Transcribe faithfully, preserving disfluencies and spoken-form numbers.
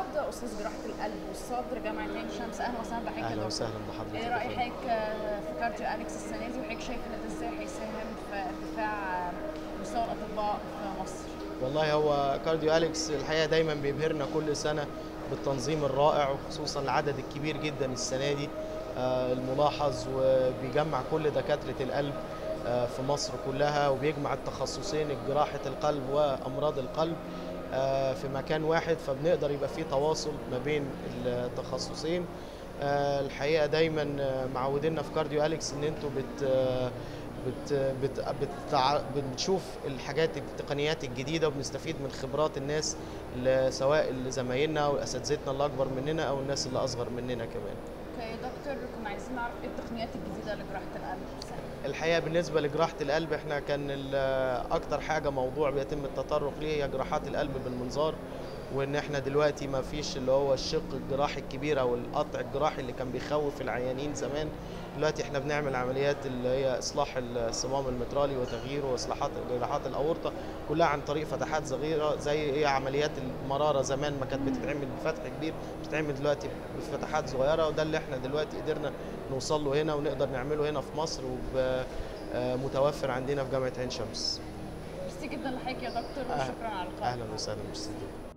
عوض، استاذ جراحه القلب والصدر جامعه عين شمس. اهلا وسهلا بحضرتك. اهلا وسهلا بحضرتك. ايه راي حضرتك في كارديو اليكس السنه دي، وحضرتك شايف ان ده ازاي هيساهم في ارتفاع مستوى الاطباء في مصر؟ والله هو كارديو اليكس الحقيقه دايما بيبهرنا كل سنه بالتنظيم الرائع، وخصوصا العدد الكبير جدا السنه دي الملاحظ، وبيجمع كل دكاتره القلب في مصر كلها، وبيجمع التخصصين جراحه القلب وامراض القلب في مكان واحد، فبنقدر يبقى في تواصل ما بين التخصصين. الحقيقه دايما معودينا في كارديو اليكس ان انتوا بت بت بت بت بنشوف الحاجات التقنيات الجديده، وبنستفيد من خبرات الناس، سواء زمايلنا واساتذتنا اللي اكبر مننا او الناس اللي اصغر مننا كمان. اوكي دكتور، كنا عايزين نعرف ايه التقنيات الجديده لجراحه القلب؟ الحقيقه بالنسبه لجراحه القلب احنا كان اكتر حاجه موضوع بيتم التطرق ليه هي جراحات القلب بالمنظار، وان احنا دلوقتي ما فيش اللي هو الشق الجراحي الكبير او القطع الجراحي اللي كان بيخوف العيانين زمان. دلوقتي احنا بنعمل عمليات اللي هي اصلاح الصمام المترالي وتغييره، واصلاحات جراحات الاورطه كلها عن طريق فتحات صغيره، زي هي عمليات المراره زمان ما كانت بتتعمل بفتح كبير، بتتعمل دلوقتي بفتحات صغيره، وده اللي احنا دلوقتي قدرنا نوصل له هنا ونقدر نعمله هنا في مصر، ومتوفر عندنا في جامعه عين شمس. ميرسي جدا لحضرتك يا دكتور، وشكرا على اللقاء. اهلا وسهلا. ميرسي.